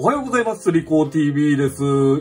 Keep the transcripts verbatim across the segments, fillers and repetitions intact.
おはようございます。スリコー ティービー です。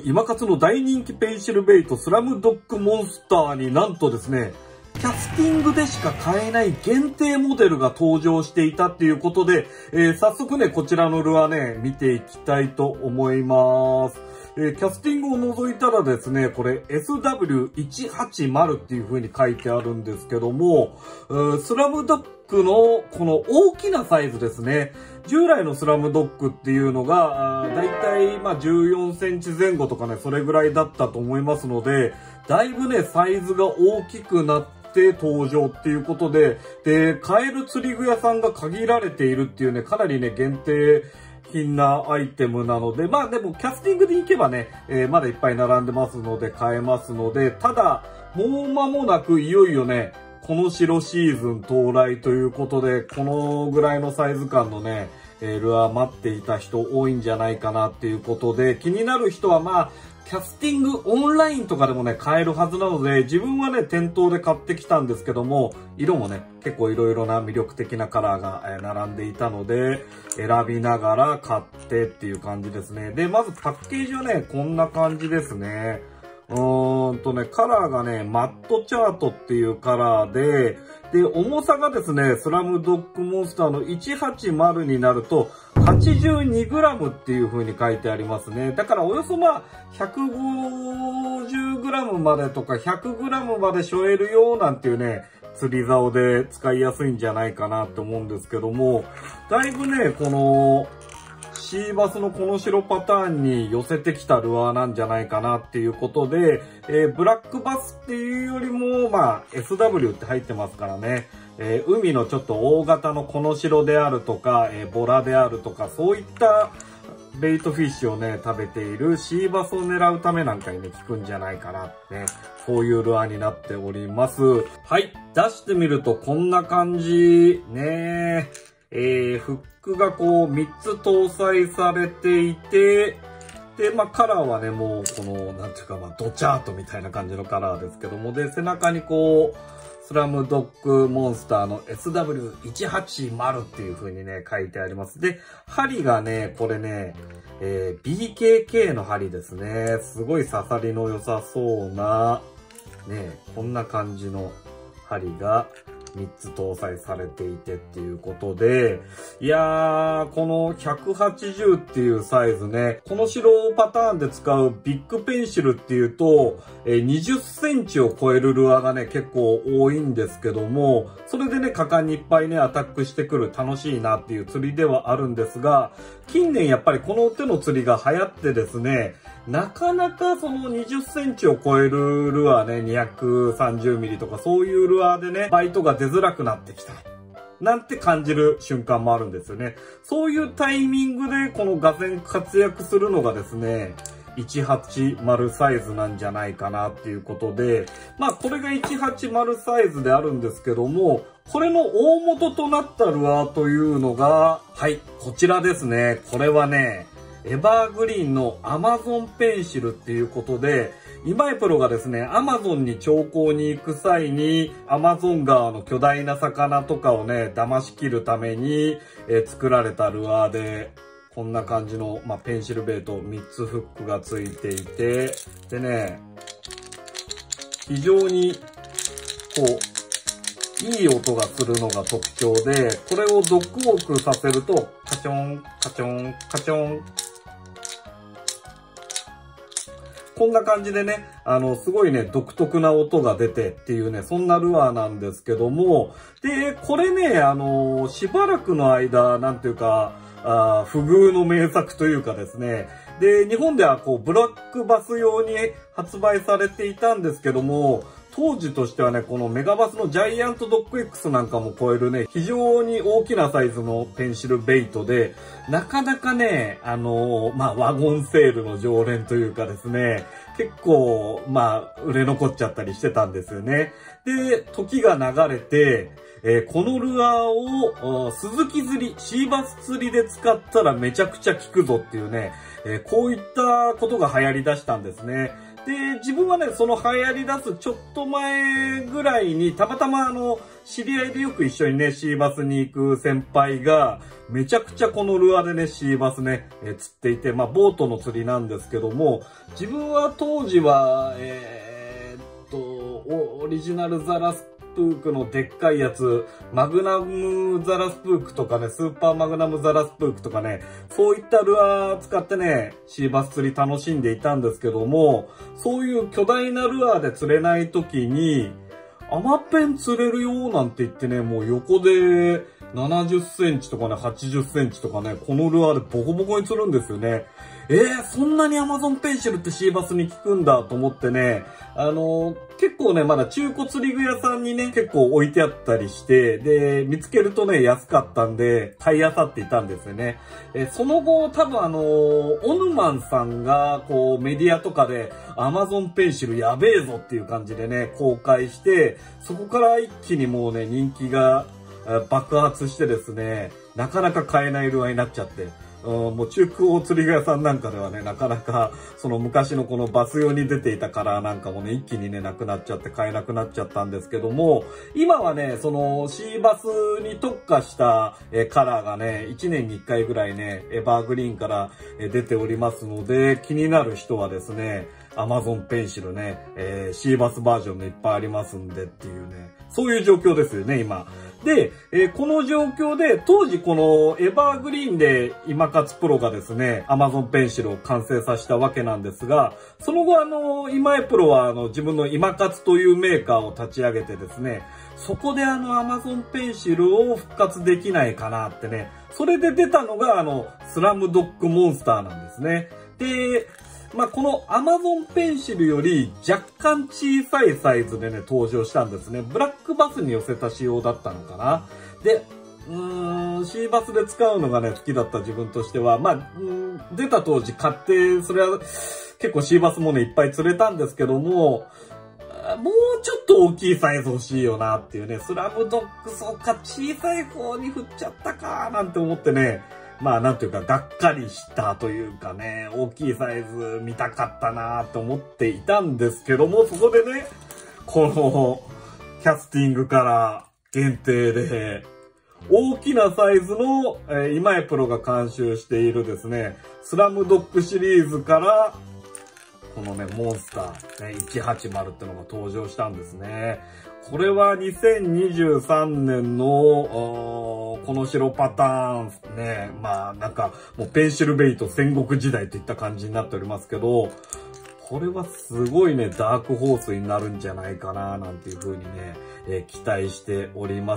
今活の大人気ペンシルベイトスラムドッグモンスターになんとですね、キャスティングでしか買えない限定モデルが登場していたっていうことで、えー、早速ね、こちらのルアーね、見ていきたいと思います。えー、キャスティングを除いたらですね、これ エスダブリューひゃくはちじゅう っていう風に書いてあるんですけども、えー、スラムドッグのこの大きなサイズですね。従来のスラムドッグっていうのが、だいたいまあじゅうよんセンチぜん後とかね、それぐらいだったと思いますので、だいぶね、サイズが大きくなって登場っていうことで、で、買える釣り具屋さんが限られているっていうね、かなりね、限定品なアイテムなので、まあでもキャスティングでいけばね、えー、まだいっぱい並んでますので買えますので、ただ、もう間もなくいよいよね、この白シーズン到来ということで、このぐらいのサイズ感のね、えー、ルアー待っていた人多いんじゃないかなっていうことで、気になる人はまあ、キャスティングオンラインとかでもね、買えるはずなので、自分はね、店頭で買ってきたんですけども、色もね、結構いろいろな魅力的なカラーが並んでいたので、選びながら買ってっていう感じですね。で、まずパッケージはね、こんな感じですね。うーんとね、カラーがね、マットチャートっていうカラーで、で、重さがですね、スラムドッグモンスターのひゃくはちじゅうになると、はちじゅうにグラム っていう風に書いてありますね。だからおよそまあ、ひゃくごじゅうグラム までとか ひゃくグラム まで背負えるよなんていうね、釣り竿で使いやすいんじゃないかなって思うんですけども、だいぶね、この、シーバスのこの白パターンに寄せてきたルアーなんじゃないかなっていうことで、えー、ブラックバスっていうよりも、まあ、エスダブリュー って入ってますからね、えー、海のちょっと大型のこの白であるとか、えー、ボラであるとか、そういったベイトフィッシュをね、食べているシーバスを狙うためなんかにね、効くんじゃないかなってね、そういうルアーになっております。はい、出してみるとこんな感じ、ねー。えー、フックがこうみっつ搭載されていて、で、まあカラーはね、もうこの、なんていうか、まあドチャートみたいな感じのカラーですけども、で、背中にこう、スラムドッグモンスターの エスダブリューひゃくはちじゅう っていう風にね、書いてあります。で、針がね、これね、えー、ビーケーケー の針ですね。すごい刺さりの良さそうな、ね、こんな感じの針が、みっつ搭載されていてっていうことで、いやー、このひゃくはちじゅうっていうサイズね、この白パターンで使うビッグペンシルっていうと、にじゅっセンチを超えるルアーがね、結構多いんですけども、それでね、果敢にいっぱいね、アタックしてくる楽しいなっていう釣りではあるんですが、近年やっぱりこの手の釣りが流行ってですね、なかなかそのにじゅっセンチを超えるルアーね、にひゃくさんじゅうミリとかそういうルアーでね、バイトが出づらくなってきた。なんて感じる瞬間もあるんですよね。そういうタイミングでこのガゼン活躍するのがですね、ひゃくはちじゅうサイズなんじゃないかなっていうことで、まあこれがひゃくはちじゅうサイズであるんですけども、これの大元となったルアーというのが、はい、こちらですね。これはね、エバーグリーンのアマゾンペンシルっていうことで、今井プロがですね、アマゾンに調校に行く際に、アマゾン川の巨大な魚とかをね、騙し切るために、えー、作られたルアーで、こんな感じの、まあ、ペンシルベイトみっつフックがついていて、でね、非常に、こう、いい音がするのが特徴で、これをドッグウォークさせると、カチョン、カチョン、カチョン、こんな感じでね、あの、すごいね、独特な音が出てっていうね、そんなルアーなんですけども、で、これね、あの、しばらくの間、なんていうか、あ不遇の名作というかですね、で、日本ではこう、ブラックバス用に発売されていたんですけども、当時としてはね、このメガバスのジャイアントドッグ X なんかも超えるね、非常に大きなサイズのペンシルベイトで、なかなかね、あのー、まあ、ワゴンセールの常連というかですね、結構、まあ、売れ残っちゃったりしてたんですよね。で、時が流れて、えー、このルアーを、スズキ釣り、シーバス釣りで使ったらめちゃくちゃ効くぞっていうね、えー、こういったことが流行り出したんですね。 で、自分はね、その流行り出すちょっと前ぐらいに、たまたまあの、知り合いでよく一緒にね、シーバスに行く先輩が、めちゃくちゃこのルアーでね、シーバスね、えー、釣っていて、まあ、ボートの釣りなんですけども、自分は当時は、えー、っと、オリジナルザラスプークのでっかいやつ、マグナムザラスプークとかね、スーパーマグナムザラスプークとかね、そういったルアー使ってね、シーバス釣り楽しんでいたんですけども、そういう巨大なルアーで釣れない時に、アマペン釣れるよなんて言ってね、もう横でななじゅっセンチとかね、はちじゅっセンチとかね、このルアーでボコボコに釣るんですよね。えー、そんなにアマゾンペンシルってシーバスに効くんだと思ってね、あのー、結構ね、まだ中古釣り具屋さんにね、結構置いてあったりして、で、見つけるとね、安かったんで、買い漁っていたんですよね。えー、その後、多分あのー、オヌマンさんが、こう、メディアとかで、アマゾンペンシルやべえぞっていう感じでね、公開して、そこから一気にもうね、人気が爆発してですね、なかなか買えないルアーになっちゃって、うん、もう中古釣り具屋さんなんかではね、なかなか、その昔のこのバス用に出ていたカラーなんかもね、一気にね、なくなっちゃって買えなくなっちゃったんですけども、今はね、そのシーバスに特化したえカラーがね、いちねんにいっかいぐらいね、エバーグリーンからえ出ておりますので、気になる人はですね、アマゾンペンシルね、えー、シーバスバージョンでいっぱいありますんでっていうね、そういう状況ですよね、今。で、えー、この状況で、当時このエバーグリーンで今勝プロがですね、アマゾンペンシルを完成させたわけなんですが、その後あの、今江プロはあの、自分の今勝というメーカーを立ち上げてですね、そこであの、アマゾンペンシルを復活できないかなってね、それで出たのがあの、スラムドッグモンスターなんですね。で、まあ、この Amazon ペンシルより若干小さいサイズでね、登場したんですね。ブラックバスに寄せた仕様だったのかな。で、うーん、シーバスで使うのがね、好きだった自分としては、まあ、出た当時買って、それは結構シーバスもね、いっぱい釣れたんですけども、もうちょっと大きいサイズ欲しいよなっていうね、スラムドッグ、そうか、小さい方に振っちゃったか、なんて思ってね、まあなんていうかがっかりしたというかね、大きいサイズ見たかったなと思っていたんですけども、そこでね、このキャスティングから限定で、大きなサイズの、えー、今江プロが監修しているですね、スラムドッグシリーズから、このね、モンスター、ね、いちはちまるってのが登場したんですね。これはにせんにじゅうさんねんの、この白パターンね、まあなんかもうペンシルベイト戦国時代といった感じになっておりますけど、これはすごいね、ダークホースになるんじゃないかな、なんていう風にね、えー、期待しております。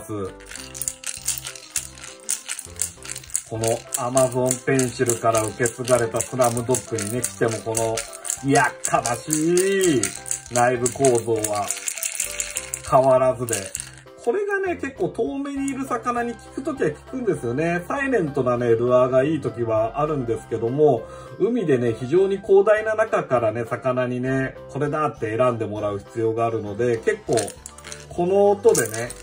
この Amazon ペンシルから受け継がれたスラムドッグにね、来てもこの、いやかましい内部構造は変わらずで、これがね、結構遠目にいる魚に効くときは効くんですよね。サイレントなね、ルアーがいいときはあるんですけども、海でね、非常に広大な中からね、魚にね、これだって選んでもらう必要があるので、結構、この音でね、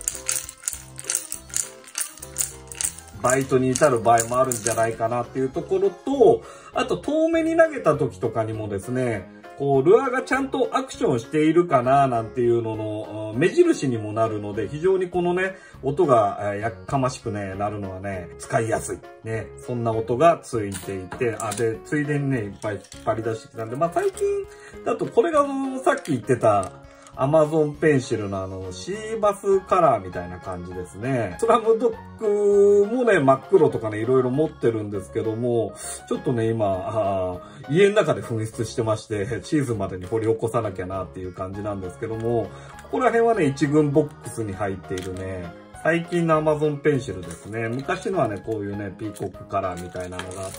バイトに至る場合もあるんじゃないかなっていうところと、あと遠目に投げた時とかにもですね、こう、ルアーがちゃんとアクションしているかななんていうのの目印にもなるので、非常にこのね、音がやっかましくね、なるのはね、使いやすい。ね、そんな音がついていて、あ、で、ついでにね、いっぱい引っ張り出してきたんで、まあ最近だとこれがさっき言ってた、Amazon ペンシルのあの、シーバスカラーみたいな感じですね。スラムドッグもね、真っ黒とかね、いろいろ持ってるんですけども、ちょっとね、今、家の中で紛失してまして、シーズンまでに掘り起こさなきゃなっていう感じなんですけども、ここら辺はね、一軍ボックスに入っているね、最近の Amazon ペンシルですね。昔のはね、こういうね、ピーコックカラーみたいなのがあって、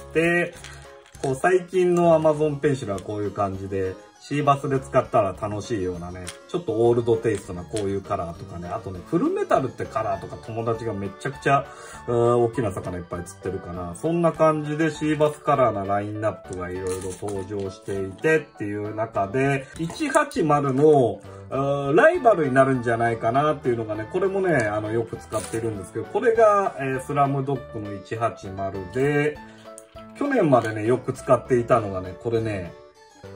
こう最近の Amazon ペンシルはこういう感じで、シーバスで使ったら楽しいようなね、ちょっとオールドテイストなこういうカラーとかね、あとね、フルメタルってカラーとか友達がめちゃくちゃ、大きな魚いっぱい釣ってるかな。そんな感じでシーバスカラーなラインナップがいろいろ登場していてっていう中で、いちはちまるのライバルになるんじゃないかなっていうのがね、これもね、あの、よく使っているんですけど、これが、えー、スラムドッグのいちはちまるで、去年までね、よく使っていたのがね、これね、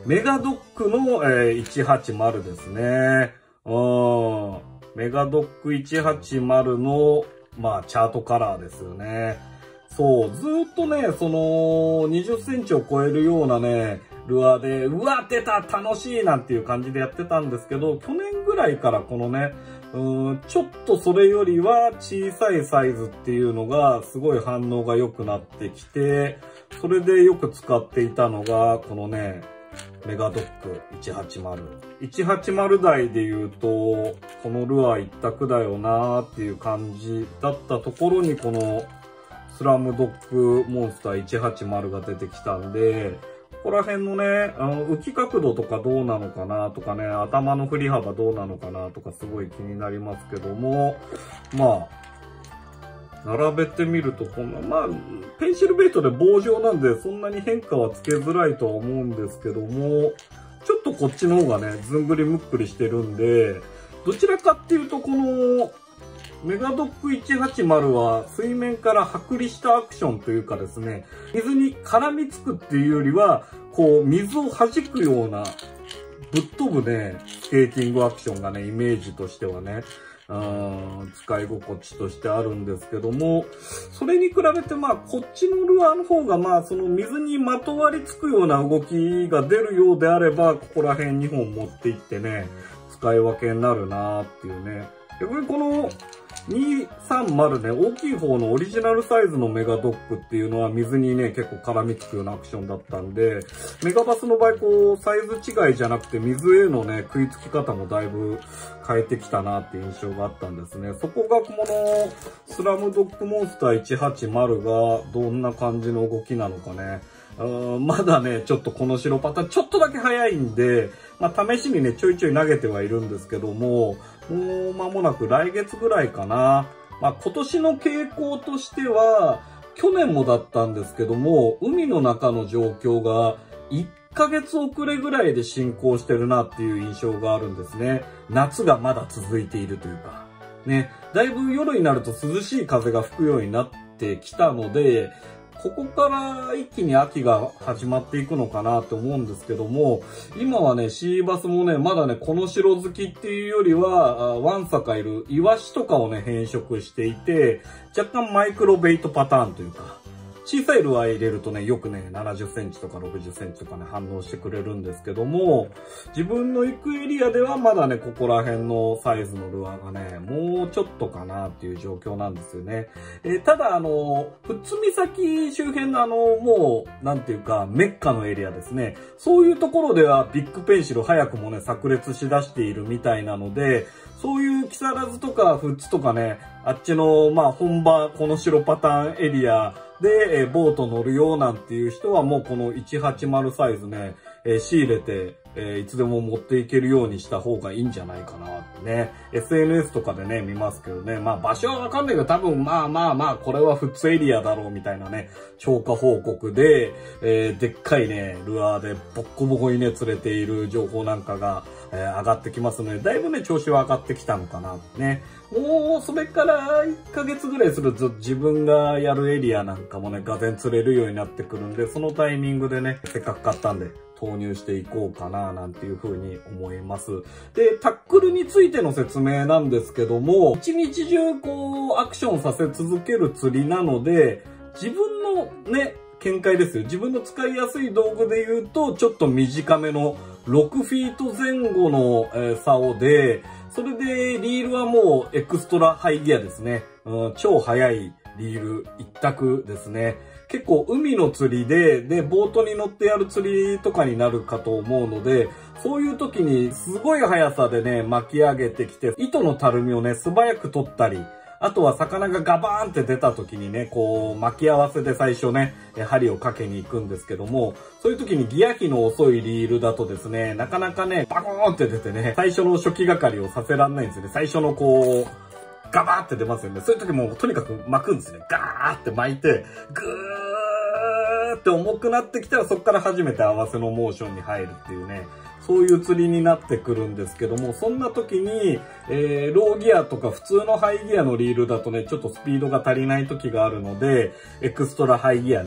メガドックの、えー、いちはちまるですね。うん。メガドックいちはちまるの、まあ、チャートカラーですよね。そう、ずーっとね、その、にじゅっセンチを超えるようなね、ルアーで、うわ、出た楽しいなんていう感じでやってたんですけど、去年ぐらいからこのね、うーん、ちょっとそれよりは小さいサイズっていうのが、すごい反応が良くなってきて、それでよく使っていたのが、このね、メガドックいちはちまる。いちはちまる台で言うと、このルアー一択だよなーっていう感じだったところに、このスラムドッグモンスターいちはちまるが出てきたんで、ここら辺のね、あの、浮き角度とかどうなのかなとかね、頭の振り幅どうなのかなとかすごい気になりますけども、まあ、並べてみると、こんな、まあ、ペンシルベイトで棒状なんで、そんなに変化はつけづらいとは思うんですけども、ちょっとこっちの方がね、ずんぐりむっくりしてるんで、どちらかっていうと、この、メガドックいちはちまるは水面から剥離したアクションというかですね、水に絡みつくっていうよりは、こう、水を弾くような、ぶっ飛ぶね、スケーティングアクションがね、イメージとしてはね、うん使い心地としてあるんですけども、それに比べてまあこっちのルアーの方がまあその水にまとわりつくような動きが出るようであれば、ここら辺にほん持っていってね、使い分けになるなーっていうね。逆にこのにさんまるね、大きい方のオリジナルサイズのメガドックっていうのは水にね、結構絡みつくようなアクションだったんで、メガバスの場合こう、サイズ違いじゃなくて水へのね、食いつき方もだいぶ変えてきたなっていう印象があったんですね。そこがこのスラムドッグモンスターいちはちまるがどんな感じの動きなのかね。うんまだね、ちょっとこの白パターンちょっとだけ早いんで、まあ試しにね、ちょいちょい投げてはいるんですけども、もう間もなく来月ぐらいかな。まあ今年の傾向としては、去年もだったんですけども、海の中の状況がいっかげつ遅れぐらいで進行してるなっていう印象があるんですね。夏がまだ続いているというか。ね、だいぶ夜になると涼しい風が吹くようになってきたので、ここから一気に秋が始まっていくのかなと思うんですけども、今はね、シーバスもね、まだね、この白好きっていうよりは、ワンサカいるイワシとかをね、変色していて、若干マイクロベイトパターンというか、小さいルアー入れるとね、よくね、ななじゅっセンチとかろくじゅっセンチとかね、反応してくれるんですけども、自分の行くエリアではまだね、ここら辺のサイズのルアーがね、もうちょっとかなっていう状況なんですよね。えー、ただ、あの、富津岬周辺のあの、もう、なんていうか、メッカのエリアですね。そういうところではビッグペンシル早くもね、炸裂しだしているみたいなので、そういう木更津とか富津とかね、あっちの、まあ、本場、この白パターンエリア、で、えボート乗るよなんていう人はもうこのいちはちまるサイズね、えー、仕入れて、えー、いつでも持っていけるようにした方がいいんじゃないかなってね。エスエヌエス とかでね、見ますけどね。まあ場所はわかんないけど多分まあまあまあこれは富津エリアだろうみたいなね、超過報告で、えー、でっかいね、ルアーでボッコボコにね、釣れている情報なんかが、えー、上がってきますので、だいぶね、調子は上がってきたのかなってね。もう、それからいっかげつぐらいすると自分がやるエリアなんかもね、がぜん釣れるようになってくるんで、そのタイミングでね、せっかく買ったんで、投入していこうかな、なんていう風に思います。で、タックルについての説明なんですけども、一日中こう、アクションさせ続ける釣りなので、自分のね、見解ですよ。自分の使いやすい道具で言うと、ちょっと短めのろくフィート前後の、えー、竿で、それでリールはもうエクストラハイギアですね。うん、超速いリール一択ですね。結構海の釣りで、で、ボートに乗ってやる釣りとかになるかと思うので、そういう時にすごい速さでね、巻き上げてきて、糸のたるみをね、素早く取ったり、あとは魚がガバーンって出た時にね、こう巻き合わせで最初ね、針をかけに行くんですけども、そういう時にギア比の遅いリールだとですね、なかなかね、バコーンって出てね、最初の初期係をさせらんないんですよね。最初のこう、ガバーって出ますよね。そういう時もとにかく巻くんですね。ガーって巻いて、グーって重くなってきたらそこから初めて合わせのモーションに入るっていうね、そういう釣りになってくるんですけども、そんな時に、えー、ローギアとか普通のハイギアのリールだとね、ちょっとスピードが足りない時があるので、エクストラハイギアね、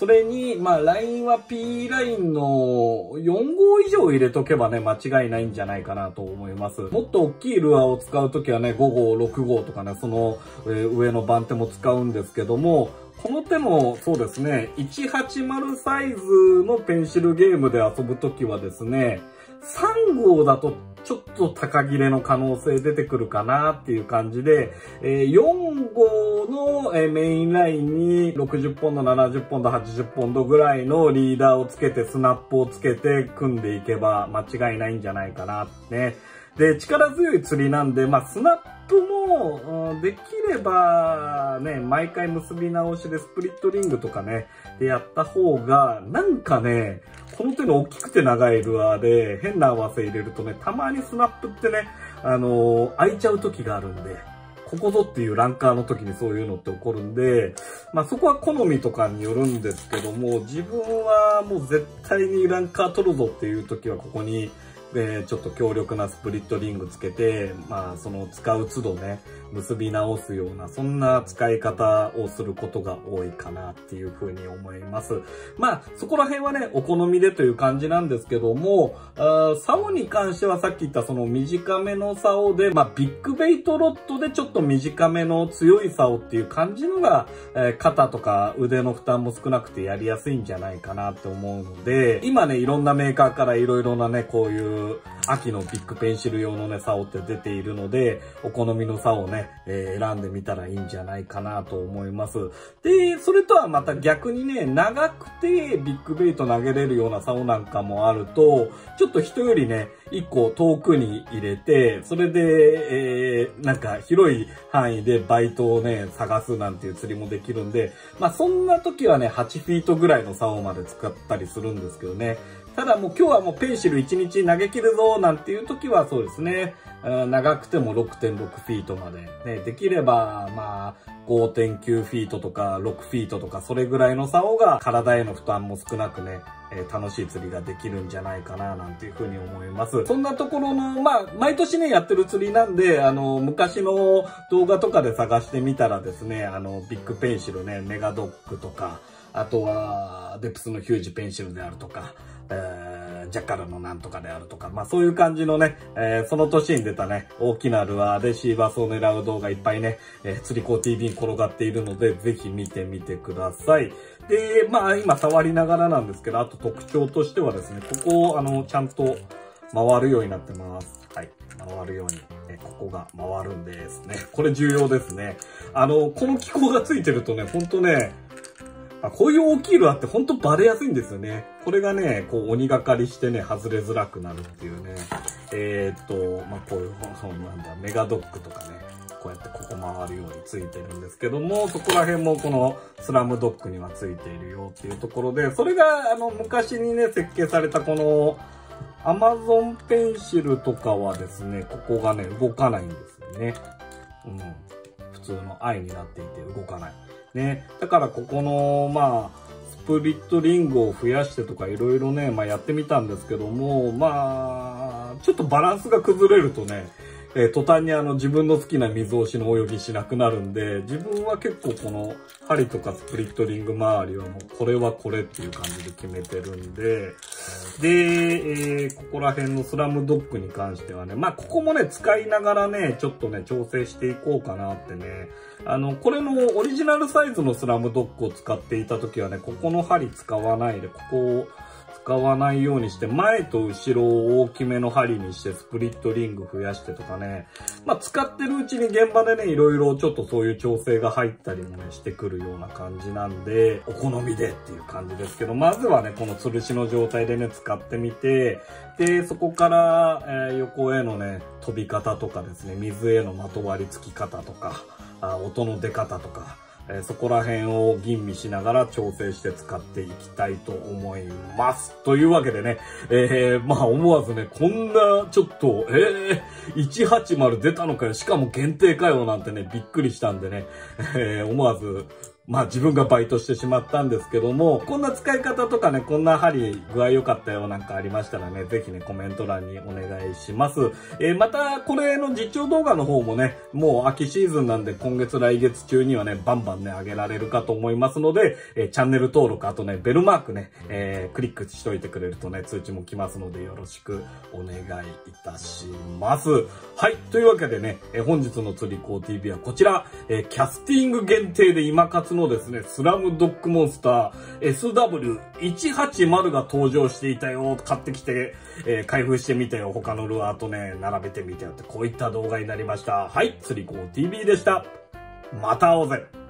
それに、まあ、ラインは P ラインのよん号以上入れとけばね、間違いないんじゃないかなと思います。もっと大きいルアーを使うときはね、ご号、ろく号とかね、その、えー、上の番手も使うんですけども、この手の、そうですね、いちはちまるサイズのペンシルゲームで遊ぶときはですね、さん号だとちょっと高切れの可能性出てくるかなっていう感じで、えー、よん号の、えー、メインラインにろくじゅっポンド、ななじゅっポンド、はちじゅっポンドぐらいのリーダーをつけて、スナップをつけて組んでいけば間違いないんじゃないかなってね。で、力強い釣りなんで、まあ、スナップも、うん、できれば、ね、毎回結び直しでスプリットリングとかね、でやった方が、なんかね、この手の大きくて長いルアーで変な合わせ入れるとね、たまにスナップってね、あのー、開いちゃう時があるんで、ここぞっていうランカーの時にそういうのって起こるんで、まあそこは好みとかによるんですけども、自分はもう絶対にランカー取るぞっていう時はここに、えー、ちょっと強力なスプリットリングつけて、まあその使う都度ね、結び直すような、そんな使い方をすることが多いかなっていうふうに思います。まあそこら辺はね、お好みでという感じなんですけども、あ竿に関してはさっき言ったその短めの竿で、まあビッグベイトロッドでちょっと短めの強い竿っていう感じのが、えー、肩とか腕の負担も少なくてやりやすいんじゃないかなって思うので、今ね、いろんなメーカーからいろいろなね、こういう秋のビッグペンシル用のね、竿って出ているので、お好みの竿をね、えー、選んでみたらいいんじゃないかなと思います。で、それとはまた逆にね、長くてビッグベイト投げれるような竿なんかもあると、ちょっと人よりね、一個遠くに入れて、それで、えー、なんか広い範囲でバイトをね、探すなんていう釣りもできるんで、まあそんな時はね、はちフィートぐらいの竿まで使ったりするんですけどね。ただもう今日はもうペンシルいちにち投げ切るぞなんていう時はそうですね、長くても ろくてんろく フィートまで、ね、できればまあ ごてんきゅう フィートとかろくフィートとかそれぐらいの竿が体への負担も少なくね、えー、楽しい釣りができるんじゃないかななんていうふうに思います。そんなところの、まあ毎年ねやってる釣りなんで、あの昔の動画とかで探してみたらですね、あのビッグペンシルね、メガドッグとか、あとはデプスのヒュージペンシルであるとか、えー、ジャッカルのなんとかであるとか、まあそういう感じのね、えー、その年に出たね、大きなルアーでシーバスを狙う動画いっぱいね、えー、釣り子 ティーブイ に転がっているので、ぜひ見てみてください。で、まあ今触りながらなんですけど、あと特徴としてはですね、ここをあの、ちゃんと回るようになってます。はい。回るように、えここが回るんですね。これ重要ですね。あの、この機構がついてるとね、ほんとね、こういう大きいルアーってほんとバレやすいんですよね。これがね、こう鬼がかりしてね、外れづらくなるっていうね。えー、っと、まあ、こういう、なんだ、メガドッグとかね、こうやってここ回るようについてるんですけども、そこら辺もこのスラムドッグにはついているよっていうところで、それがあの昔にね、設計されたこのアマゾンペンシルとかはですね、ここがね、動かないんですよね。うん。普通の愛になっていて動かない。ね。だからここの、まあ、スプリットリングを増やしてとかいろいろね、まあやってみたんですけども、まあ、ちょっとバランスが崩れるとね、えー、途端にあの自分の好きな水押しの泳ぎしなくなるんで、自分は結構この針とかスプリットリング周りはもうこれはこれっていう感じで決めてるんで、で、えー、ここら辺のスラムドッグに関してはね、まあここもね、使いながらね、ちょっとね、調整していこうかなってね、あの、これのオリジナルサイズのスラムドッグを使っていた時はね、ここの針使わないで、ここを使わないようにして、前と後ろを大きめの針にしてスプリットリング増やしてとかね、まあ使ってるうちに現場でね、いろいろちょっとそういう調整が入ったりもね、してくるような感じなんで、お好みでっていう感じですけど、まずはね、この吊るしの状態でね、使ってみて、で、そこから、えー、横へのね、飛び方とかですね、水へのまとわりつき方とか、あ音の出方とか、えー、そこら辺を吟味しながら調整して使っていきたいと思います。というわけでね、えー、まあ思わずね、こんなちょっと、えー、いちはちまる出たのかよ、しかも限定かよなんてね、びっくりしたんでね、えー、思わずまあ自分がバイトしてしまったんですけども、こんな使い方とかね、こんな針具合良かったよなんかありましたらね、ぜひね、コメント欄にお願いします。えー、また、これの実況動画の方もね、もう秋シーズンなんで今月来月中にはね、バンバンね、上げられるかと思いますので、えー、チャンネル登録、あとね、ベルマークね、えー、クリックしといてくれるとね、通知も来ますのでよろしくお願いいたします。はい、というわけでね、えー、本日の釣り子 ティービー はこちら、えー、キャスティング限定で今活のですね、スラムドッグモンスター エスダブリューいちはちまる が登場していたよ。買ってきて、えー、開封してみてよ。他のルアーとね、並べてみてよって、こういった動画になりました。はい、釣り子 ティービー でした。また会おうぜ。